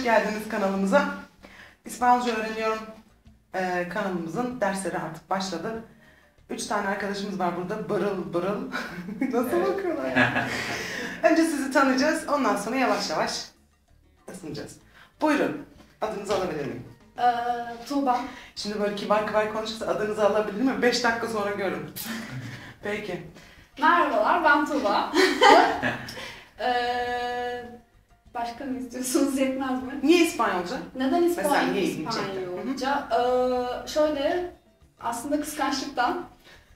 geldiniz kanalımıza. İspanyolca öğreniyorum. Kanalımızın dersleri artık başladı. 3 tane arkadaşımız var burada. Bırıl bırıl. Nasıl bakıyorlar ya? Önce sizi tanıyacağız. Ondan sonra yavaş yavaş ısınacağız. Buyurun. Adınızı alabilir miyim? Tuğba. Şimdi böyle kibar kibar konuşursa adınızı alabilir miyim? 5 dakika sonra görün. Peki. Merhabalar, ben Tuğba. Başka mı istiyorsunuz, yetmez mi? Niye İspanyolca? Neden Mesela niye ilgini çekti? İspanyolca? Şöyle, aslında kıskançlıktan.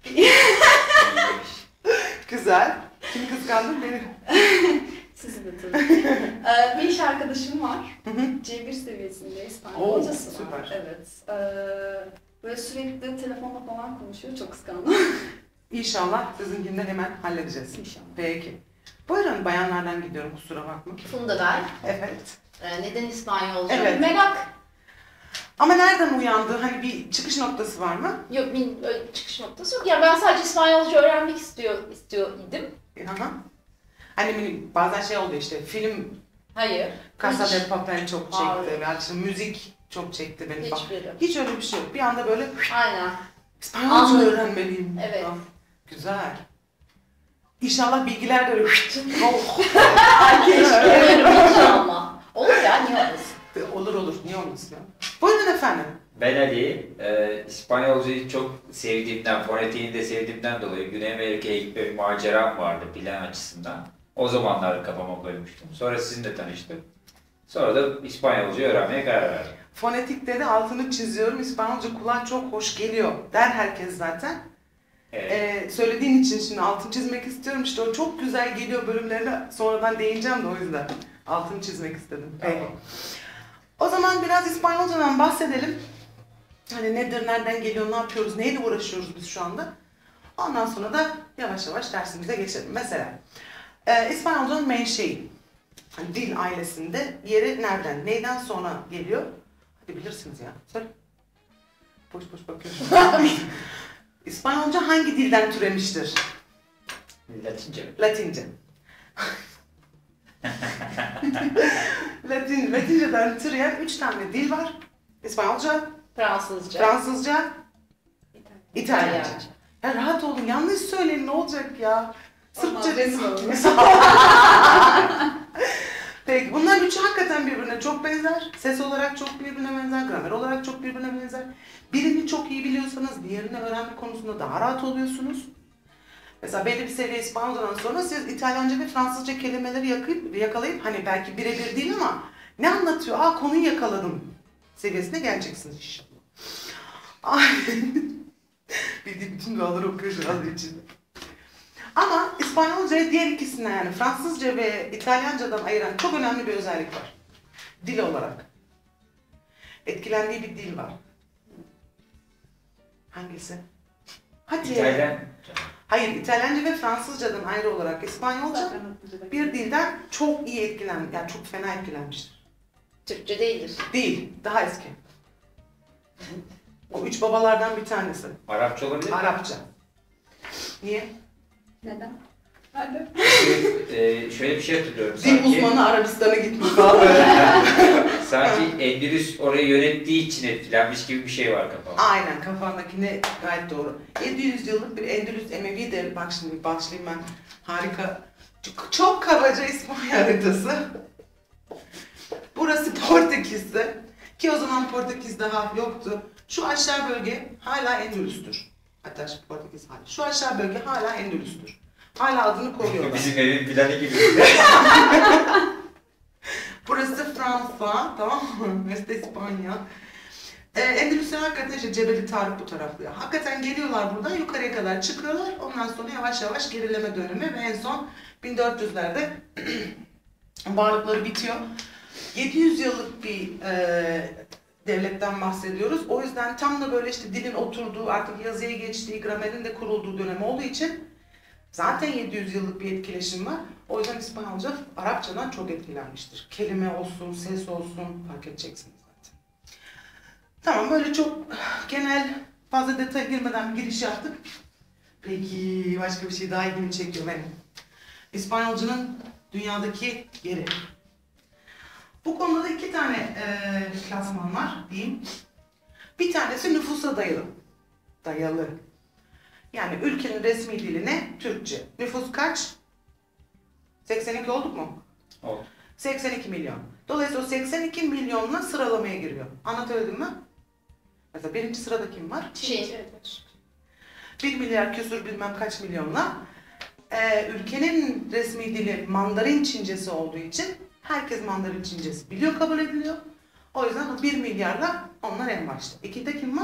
Güzel. Kimi kıskandın? Beni. Sizi de tabii. Bir iş arkadaşım var. C1 seviyesinde İspanyolcası süper. var. Evet. Böyle sürekli telefonla falan konuşuyor. Çok kıskandım. İnşallah sizinkini de hemen halledeceğiz. İnşallah. Peki. Buyurun, bayanlardan gidiyorum, kusura bakma. Funda ben. Evet. Neden İspanyolca? Evet. Merak. Ama nereden uyandı? Hani bir çıkış noktası var mı? Yok, öyle çıkış noktası yok. Yani ben sadece İspanyolca öğrenmek istiyor idim. Aha. Hani bazen şey oldu işte, film Hayır. Casa de Papel çok çekti. Hayır. Veya işte müzik çok çekti beni. Hiçbiri. Hiç öyle bir şey yok. Bir anda böyle Aynen. İspanyolca Anladım. öğrenmeliyim. Evet. Tamam. Güzel. İnşallah bilgiler de öyle oh. Keşke inşallah. Olur ya, niye olmasın? Olur olur, niye olmasın ya? Buyurun efendim. Ben Ali, İspanyolcayı çok sevdiğimden, fonetiğini de sevdiğimden dolayı Güney Amerika'ya gitme bir maceram vardı plan açısından. O zamanlar kafama koymuştum. Sonra sizinle tanıştık. Sonra da İspanyolca öğrenmeye karar verdim. Fonetikte de altını çiziyorum. İspanyolca kulağa çok hoş geliyor der herkes zaten. Evet. Söylediğin için şimdi altını çizmek istiyorum. İşte o çok güzel geliyor bölümlerine sonradan değineceğim de o yüzden altını çizmek istedim. Peki. Tamam. O zaman biraz İspanyolcadan bahsedelim. Hani nedir, nereden geliyor, ne yapıyoruz, neyle uğraşıyoruz biz şu anda. Ondan sonra da yavaş yavaş dersimize geçelim. Mesela İspanyolcanın menşei, hani dil ailesinde yeri nereden, neyden sonra geliyor? Hadi bilirsiniz ya. Söyle. Boş boş bakıyorum. İspanyolca hangi dilden türemiştir? Latince mi? Latince. Latinceden türeyen 3 tane dil var. İspanyolca, Fransızca. Fransızca, İtalyanca. İtalyanca. Ya rahat olun, yanlış söyleyin, ne olacak ya? Sırpça rezil olur. Peki, bunların üçü hakikaten birbirine çok benzer. Ses olarak çok birbirine benzer, gramer olarak çok birbirine benzer. Birini çok iyi biliyorsanız diğerini öğrenme konusunda daha rahat oluyorsunuz. Mesela belli bir seviye İspanyolcadan sonra siz İtalyanca ve Fransızca kelimeleri yakalayıp hani belki birebir değil ama ne anlatıyor? Aa, konuyu yakaladım seviyesine geleceksiniz inşallah. Ay. Bildiğim bütün duaları okuyor şu anda içinde. Ama İspanyolca'ya diğer ikisinden, yani Fransızca ve İtalyancadan ayıran çok önemli bir özellik var. Dil olarak. Etkilendiği bir dil var. Hangisi? Hadi. İtalyan. Hayır, İtalyanca ve Fransızcadan ayrı olarak İspanyolca bir dilden çok iyi etkilenmiş, yani çok fena etkilenmiştir. Türkçe değildir. Değil, daha eski. O 3 babalardan bir tanesi. Arapça olabilir mi? Arapça. Niye? Neden? Hadi. Şöyle bir şey hatırlıyorum Dil sanki. uzmanı Arabistan'a gitmiş falan böyle. Sanki Endülüs orayı yönettiği için etkilenmiş gibi bir şey var kafamda. Aynen, kafandakine gayet doğru. 700 yıllık bir Endülüs Emevi devri. Bak şimdi başlayayım ben. Harika. Çok kabaca İspanya haritası. Burası Portekiz'de. Ki o zaman Portekiz daha yoktu. Şu aşağı bölge hala Endülüs'tür. Hatta şu Portekiz hala. Şu aşağı bölge hala Endülüs'tür. Hala adını koruyorlar. Bizim evin planı gibi. Burası Fransa, tamam mı? Este İspanya. Endülüs'ten hakikaten işte Cebeli Tarık bu taraflıyor. Hakikaten geliyorlar buradan yukarıya kadar çıkıyorlar. Ondan sonra yavaş yavaş gerileme dönemi ve en son 1400'lerde varlıkları bitiyor. 700 yıllık bir devletten bahsediyoruz. O yüzden tam da böyle işte dilin oturduğu, artık yazıya geçtiği, gramerin de kurulduğu dönem olduğu için zaten 700 yıllık bir etkileşim var. O yüzden İspanyolca Arapçadan çok etkilenmiştir. Kelime olsun, ses olsun fark edeceksiniz zaten. Tamam, böyle çok genel, fazla detaya girmeden bir giriş yaptık. Peki başka bir şey daha ilgimi çekiyor benim. İspanyolcanın dünyadaki yeri. Bu konuda da iki tane klasman var diyeyim. Bir tanesi nüfusa dayalı. Dayalı. Yani ülkenin resmi dili ne? Türkçe. Nüfus kaç? 82 olduk mu? Oldu. 82 milyon. Dolayısıyla o 82 milyonla sıralamaya giriyor. Anlatabildim mi? Mesela birinci sırada kim var? Çin. 1 milyar küsur bilmem kaç milyonla. Ülkenin resmi dili Mandarin Çincesi olduğu için herkes Mandarin Çincesi biliyor, kabul ediliyor. O yüzden o 1 milyarla onlar en başta. İkide kim var?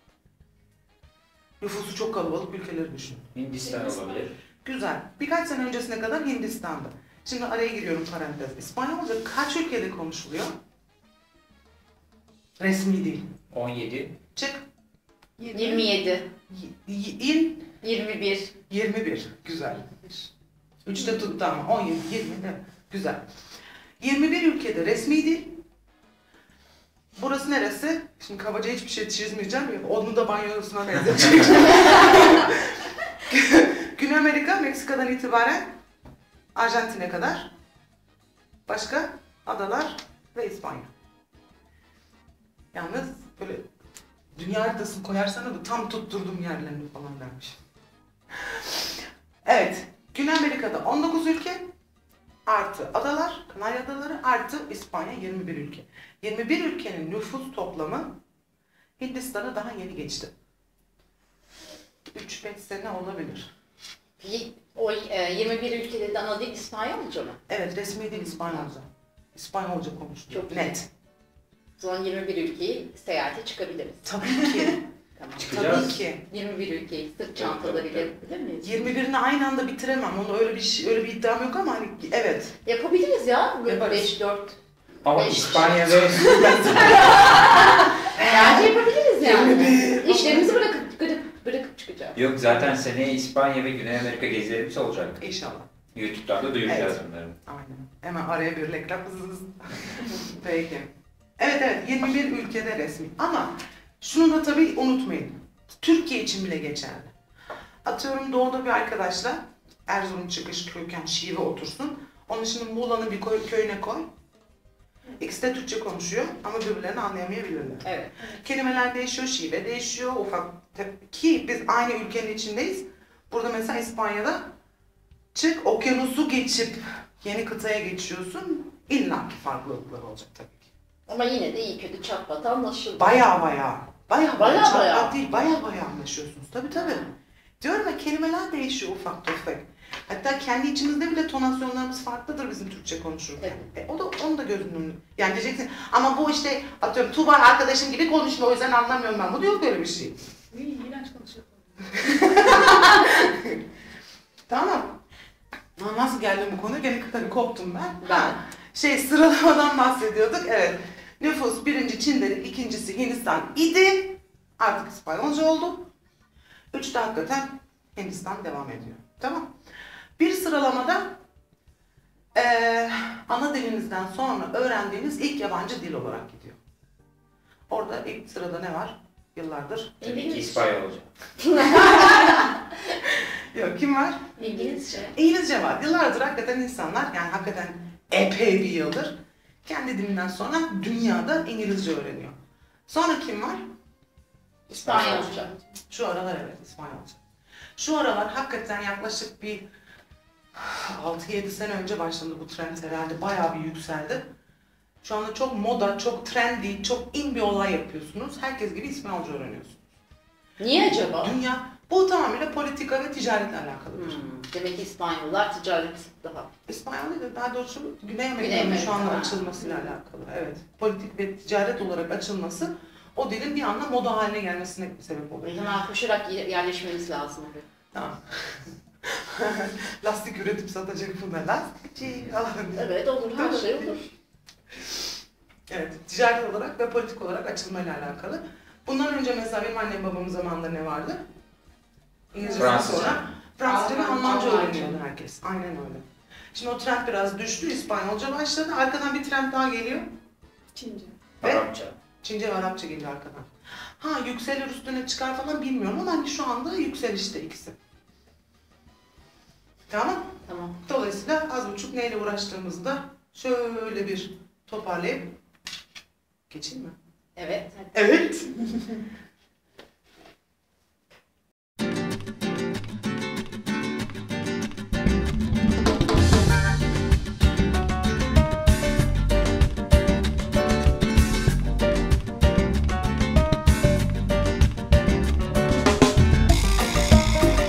Nüfusu çok kalabalık ülkeleri düşünün. Hindistan olabilir. Güzel. Birkaç sene öncesine kadar Hindistan'da. Şimdi araya giriyorum parantez. İspanyolca kaç ülkede konuşuluyor? Resmi dil. 17. Çık. 27. İn. 21. 21. Güzel. 3'te tuttu ama 17, 20. Evet. Güzel. 21 ülkede resmi dil. Burası neresi? Şimdi kabaca hiçbir şey çizmeyeceğim. Onu da banyosuna benzetecek. Güney Amerika, Meksika'dan itibaren Arjantin'e kadar. Başka? Adalar ve İspanya. Yalnız böyle dünya haritasını koyarsana da tam tutturdum yerlerini falan dermiş. Evet. Güney Amerika'da 19 ülke artı adalar, Kanarya Adaları artı İspanya 21 ülke. 21 ülkenin nüfus toplamı Hindistan'a daha yeni geçti. 3-5 sene olabilir. O 21 ülkede de ana dil İspanyolca mı? Evet, resmi dil İspanyolca. İspanyolca konuşuluyor. Çok net. O zaman 21 ülkeyi seyahate çıkabiliriz. Tabii ki. Tamam. Çıkacağız. Tabii ki. 21 ülkeyi sırt çantalarıyla yapabilir miyiz? 21'ini aynı anda bitiremem. Onu öyle bir iddiam yok ama hani evet. Yapabiliriz ya. Yaparız. 5-4. Ama 5. İspanya ve Bence yapabiliriz yani. 21. İşlerimizi bırakıp çıkacağız. Yok zaten seneye İspanya ve Güney Amerika gezilerimiz olacak. İnşallah. YouTube'dan da duyuracağız Evet. bunları. Aynen. Hemen araya bir reklam hızlı. Peki. Evet 21 ülkede resmi. Ama şunu da tabii unutmayın. Türkiye için bile geçerli. Atıyorum doğuda bir arkadaşla Erzurum çıkış köken şive otursun. Onun şimdi Muğla'nın bir köyüne koy. İkisi de Türkçe konuşuyor ama birbirlerini anlayamayabilirler. Evet. Kelimeler değişiyor, şive değişiyor, ufak ki biz aynı ülkenin içindeyiz. Burada mesela İspanya'da çık okyanusu geçip yeni kıtaya geçiyorsun. İllaki farklılıklar olacak tabii ki. Ama yine de iyi kötü çatpat anlaşıldı. Baya Baya. çatlat değil, baya anlaşıyorsunuz. Tabii. Diyorum ya kelimeler değişiyor ufak tefek. Hatta kendi içimizde bile tonasyonlarımız farklıdır bizim Türkçe konuşurken. Onu da gözünün önünde. Yani diyeceksin ama bu işte atıyorum Tuğba arkadaşım gibi konuşma o yüzden anlamıyorum ben. Bu da yok öyle bir şey. İğrenç konuşuyor. Tamam. Nasıl geldim bu konuya? Gene tabii koptum ben. Ben. Sıralamadan bahsediyorduk. Evet. Nüfus birinci Çin'de, ikincisi Hindistan idi. Artık İspanyolca oldu. 3'te hakikaten Hindistan devam ediyor. Tamam. Bir sıralamada ana dilinizden sonra öğrendiğiniz ilk yabancı dil olarak gidiyor. Orada ilk sırada ne var? Yıllardır. Tabii ki İspanyolca. Yok kim var? İngilizce. İngilizce var. Yıllardır hakikaten insanlar yani hakikaten epey bir yıldır kendi dilinden sonra dünyada İngilizce öğreniyor. Sonra kim var? İspanyolca. Şu aralar evet İspanyolca. Şu aralar hakikaten yaklaşık bir 6-7 sene önce başladı bu trend herhalde bayağı bir yükseldi. Şu anda çok moda, çok trendy, çok in bir olay yapıyorsunuz. Herkes gibi İspanyolca öğreniyorsunuz. Niye acaba? Bu tamamıyla politika ve ticaretle alakalı bir şey. Demek ki İspanyollar ticaret daha. İspanyol değil de daha doğrusu Güney Güney Amerika'nın Amerika. şu anda açılmasıyla alakalı. Evet. Politik ve ticaret olarak açılması o dilin bir anda moda haline gelmesine sebep oluyor. Hemen koşarak yerleşmemiz lazım. Tamam. Lastik üretip satacak bunlar. Lastikçi falan. Evet olur, her şey olur. Evet, ticaret olarak ve politik olarak açılmayla alakalı. Bundan önce mesela benim annem babamın zamanında ne vardı? İngilizceden Fransızca. sonra Fransızca ve Almanca Almanca. öğreniyordu herkes. Aynen öyle. Şimdi o trend biraz düştü, İspanyolca başladı. Arkadan bir trend daha geliyor. Çince. Ve Arapça. Çince ve Arapça geliyor arkadan. Ha yükselir üstüne çıkar falan bilmiyorum ama hani şu anda yükselişte ikisi. Tamam. Tamam. Dolayısıyla az buçuk neyle uğraştığımızda şöyle bir toparlayıp geçeyim mi? Evet. Evet.